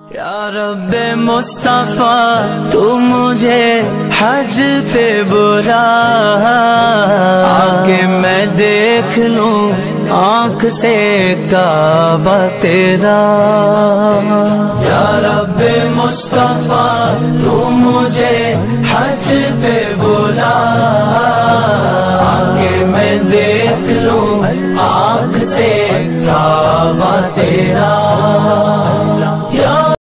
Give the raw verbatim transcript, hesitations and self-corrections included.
या रब्बे मुस्तफा तू मुझे हज पे बुला, आके मैं देख लूं आँख से काबा तेरा। या रब्बे मुस्तफा तू मुझे हज पे बुला, आके मैं देख लूं आँख से काबा तेरा।